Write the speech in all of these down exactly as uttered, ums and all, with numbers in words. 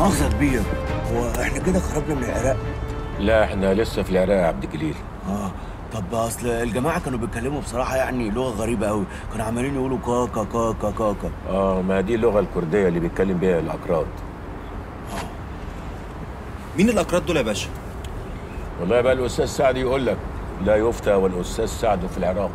مؤاخذة كبير، هو احنا كده خرجنا من العراق؟ لا احنا لسه في العراق يا عبد الجليل. اه طب اصل الجماعة كانوا بيتكلموا بصراحة يعني لغة غريبة قوي، كانوا عمالين يقولوا كاكا كاكا كاكا. اه ما دي اللغة الكردية اللي بيتكلم بيها الأكراد. اه مين الأكراد دول يا باشا؟ والله بقى الأستاذ سعد يقول لك لا يفتى والأستاذ سعد في العراق.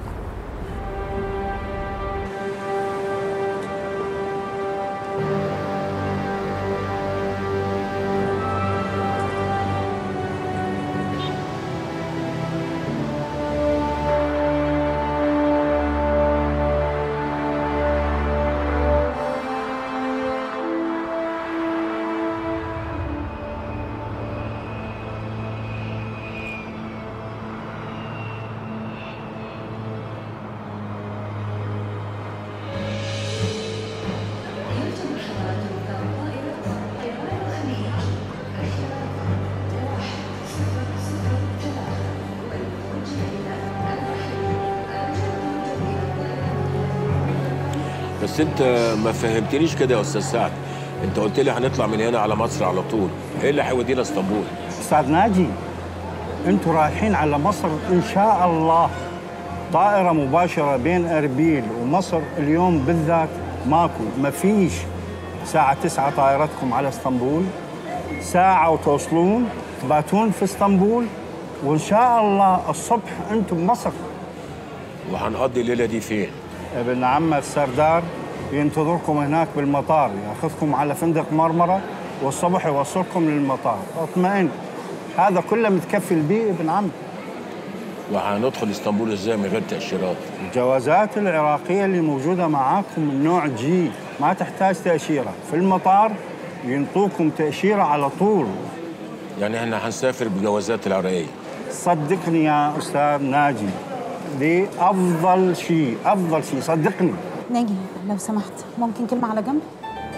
بس انت ما فهمتنيش كده يا استاذ سعد، انت قلت لي هنطلع من هنا على مصر على طول، ايه اللي هيودينا اسطنبول؟ استاذ ناجي انتوا رايحين على مصر ان شاء الله. طائرة مباشرة بين اربيل ومصر اليوم بالذات ماكو، ما فيش. ساعة تسعة طائرتكم على اسطنبول، ساعة وتوصلون تباتون في اسطنبول، وان شاء الله الصبح انتم بمصر. وهنقضي الليلة دي فين؟ ابن عم السردار ينتظركم هناك بالمطار، ياخذكم على فندق مرمرة والصبح يوصلكم للمطار. اطمئن، هذا كله متكفل به ابن عم. وهندخل اسطنبول ازاي من غير تأشيرات؟ الجوازات العراقية اللي موجودة معاكم من نوع جي، ما تحتاج تأشيرة. في المطار ينطوكم تأشيرة على طول. يعني احنا هنسافر بجوازات العراقية؟ صدقني يا أستاذ ناجي، دي أفضل شيء، أفضل شيء، صدقني. ناجي لو سمحت ممكن كلمة على جنب؟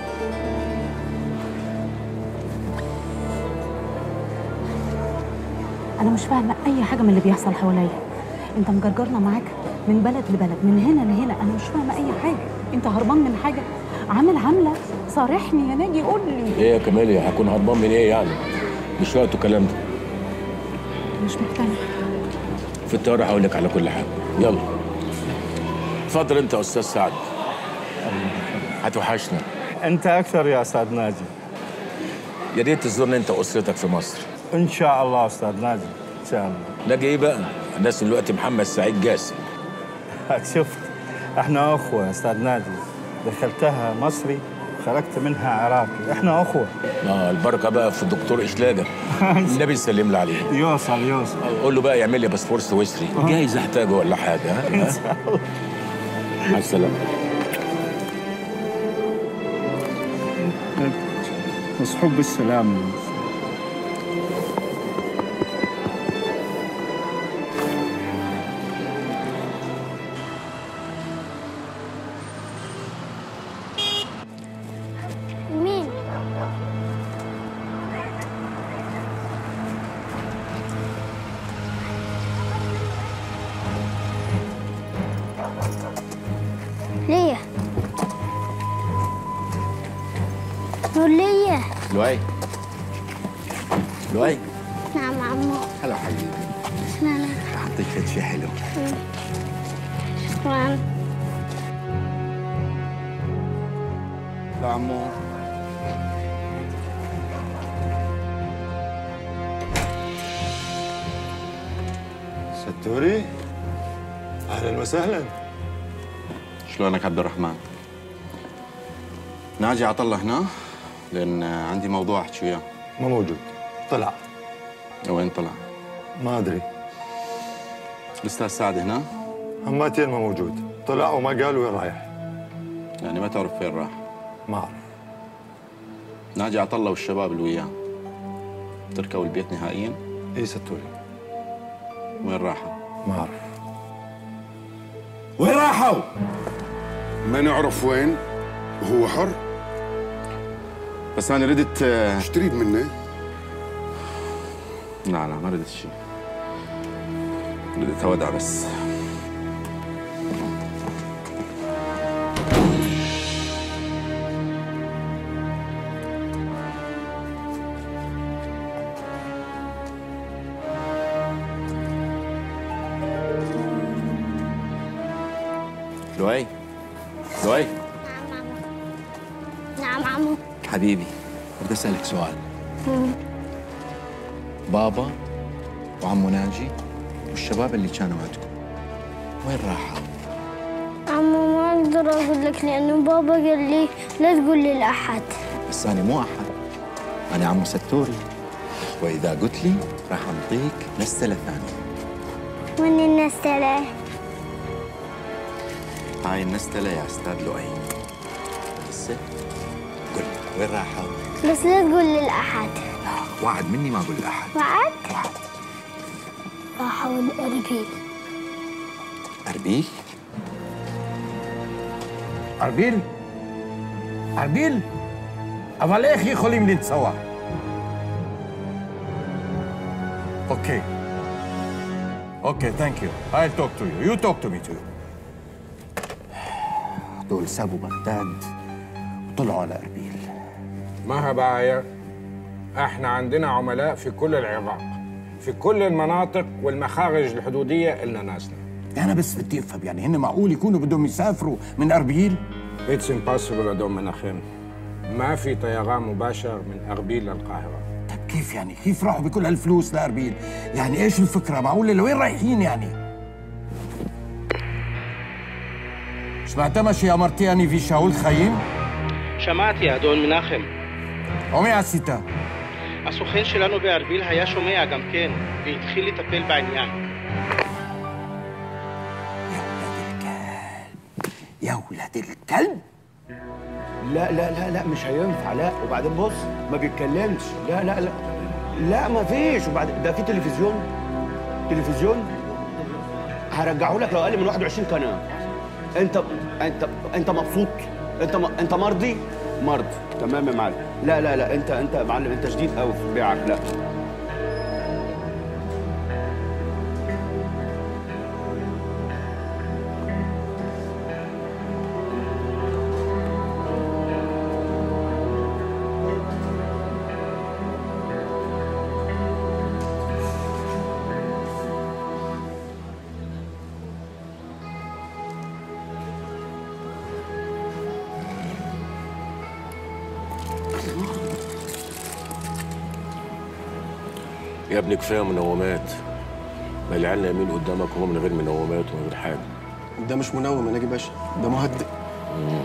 أنا مش فاهمة أي حاجة من اللي بيحصل حواليا. أنت مجرجرنا معاك من بلد لبلد، من هنا لهنا، أنا مش فاهمة أي حاجة. أنت هربان من حاجة؟ عامل عاملة؟ صارحني يا ناجي، قول لي. إيه يا كمالي، هكون هربان من إيه يعني؟ مش وقته الكلام ده. مش مقتنع. في الطيارة هقول لك على كل حاجة، يلا. اتفضل أنت يا أستاذ سعد. هتوحشنا. أنت أكثر يا أستاذ ناجي. يا ريت تزورنا أنت وأسرتك في مصر. إن شاء الله أستاذ ناجي، إن شاء الله. ناجي إيه بقى؟ الناس دلوقتي محمد سعيد جاسم. شفت، إحنا أخوة يا أستاذ ناجي. دخلتها مصري خرجت منها عراقي، إحنا أخوة. آه البركة بقى في الدكتور إشلاجة. النبي يسلم لي عليه. يوصل يوصل. قول له بقى يعمل لي باسبور سويسري، جايز أحتاجه ولا حاجة. ها؟ إن شاء الله. مع السلامة. مصحوب بالسلامة. مين؟ ليه؟ ليه؟ لؤي لؤي. نعم عمو. هلا حبيبي. شكرا. حطيت فد شي حلو. شكرا. لا عمو. ستوري، اهلا وسهلا. شلونك عبد الرحمن؟ ناجي عطله هنا لان عندي موضوع احكي وياه. ما موجود، طلع. وين طلع؟ ما ادري. الاستاذ سعد هنا؟ هماتين ما موجود، طلع وما قال وين رايح. يعني ما تعرف فين راح؟ ما اعرف. ناجي عطله والشباب اللي وياه تركوا البيت نهائيا؟ اي ستوري. وين راحوا؟ ما اعرف. وين راحوا؟ ما نعرف وين وهو حر. بس انا ردت. ايش تريد مني؟ لا لا ما ردت شيء، ردت اودع بس. لؤي لؤي نعم عمو. حبيبي بدي اسالك سؤال. بابا وعمو ناجي والشباب اللي كانوا عندكم وين راحوا؟ عمو ما اقدر اقول لك لانه بابا قال لي لا تقول لي لاحد. بس انا مو احد، انا عمو ستوري، واذا قلت لي راح انطيك نستله ثانيه. وين النستله؟ هاي النستله يا استاذ لؤي. هسه قل وين راحوا؟ بس لا تقول لي لاحد. لا وعد مني ما اقول لاحد. وعد؟ وعد. راحوا الاربيل. اربيل؟ أربيل؟ أربيل؟ אבל איך יכולים לנסוע? אוקיי. אוקיי, thank you. I'll talk to you. You talk to me too. دول سابوا بغداد وطلعوا على أربيل. ما بعيا، احنا عندنا عملاء في كل العراق، في كل المناطق والمخارج الحدودية إلنا ناسنا. أنا بس بدي أفهم، يعني هن معقول يكونوا بدهم يسافروا من أربيل؟ It's impossible يا دوم مناخيم. ما في طيران مباشر من أربيل للقاهرة. طيب كيف يعني؟ كيف راحوا بكل هالفلوس لأربيل؟ يعني إيش الفكرة؟ معقول لوين رايحين يعني؟ سمعت ماشي يا مرتي في שאול חיים? שמעתי, אדון מנחם. ומי עשית? הסוכן שלנו בארביל היה שומע גם כן, והתחיל לטפל בעניין. يا ولاد الكلب. لا لا لا لا مش هينفع، لا. وبعدين بص ما بيتكلمش، لا لا لا لا ما فيش. وبعدين ده في تلفزيون تلفزيون هرجعه لك لو اقل من واحد وعشرين قناه. انت انت انت مبسوط؟ انت م... انت مرضي؟ مرضي تمام يا معلم. لا لا لا انت انت يا معلم انت شديد قوي في بيعك. لا يا ابني كفايه منومات. ما العيال نايمين قدامك هو من غير منومات ومن غير حاجه. ده مش منوم يا ناجي باشا، ده مهدئ. مم.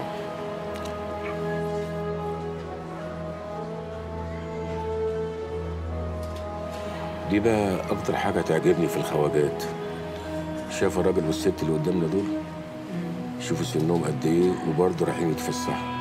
دي بقى اكتر حاجه تعجبني في الخواجات. شايف الراجل والست اللي قدامنا دول؟ شوفوا سنهم قد ايه وبرضه رايحين يتفسحوا.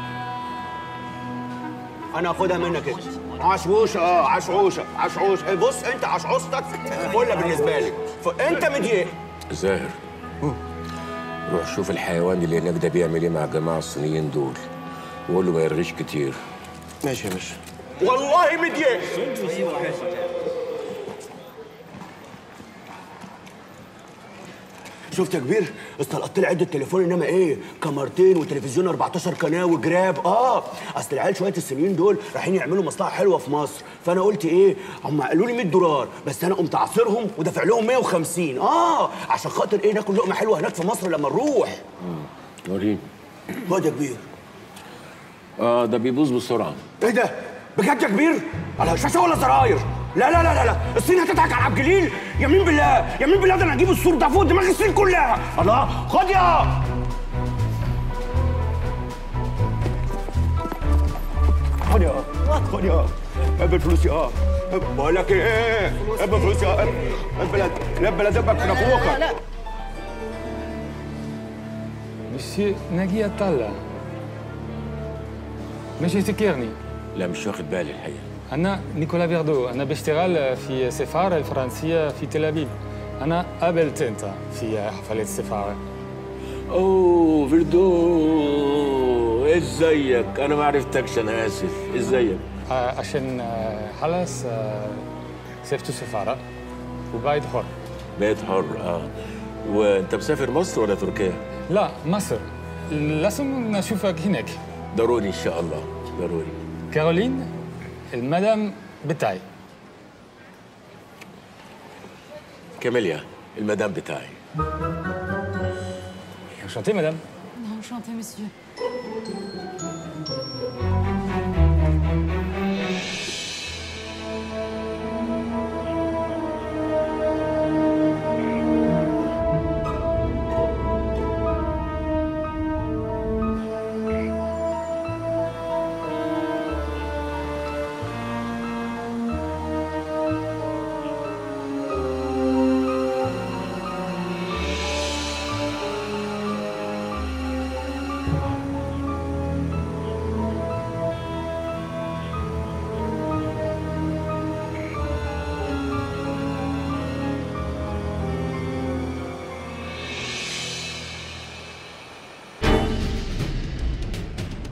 انا هاخدها منك انت. عشوشه اه عشوشه عشوشه. بص انت عشوشتك فله بالنسبه لي. انت مضايق. زاهر روح شوف الحيوان اللي هناك ده بيعمل ايه مع الجماعه الصينيين دول، وقول له ما يرغيش كتير. ماشي يا باشا. والله مضايق. شفت يا كبير؟ استلقطت لي عده تليفون، انما ايه؟ كاميرتين وتلفزيون أربعتاشر قناه وجراب. اه اصل العيال شويه السنين دول رايحين يعملوا مصلحه حلوه في مصر، فانا قلت ايه؟ هم قالوا لي مية دولار بس انا قمت عاصرهم ودافع لهم مية وخمسين. اه عشان خاطر ايه؟ ناكل لقمه حلوه هناك في مصر لما نروح. امم وريني. خد يا كبير. اه ده بيبوظ بسرعه. ايه ده؟ بجد يا كبير؟ على شاشه ولا زراير؟ لا لا لا لا لا الصين هتضحك على عبد الجليل. يمين بالله يمين بالله ده انا هجيب السور ده فوق دماغ الصين كلها. الله خد يا خد يا خد يا قبل فلوسي. اه بقول لك ايه؟ قبل فلوسي. اه قبل قبل ادبك في نافوخك. مسيو ناجي عطلة مش يفتكرني. لا مش واخد بالي الحقيقه. أنا نيكولا فيردو، أنا بشتغل في السفارة الفرنسية في تل أبيب. أنا قابلت أنت في حفلة السفارة. اوه فيردو، ازيك؟ انا ما عرفتكش، انا اسف. ازيك؟ آه عشان آه خلاص آه سافرت السفارة وبقيت حر. بقيت حر اه. وانت مسافر مصر ولا تركيا؟ لا مصر، لازم نشوفك هناك. ضروري ان شاء الله، ضروري. كارولين المدام بتاعي. كاميليا المدام بتاعي. شنطي مدام. Enchanté, monsieur.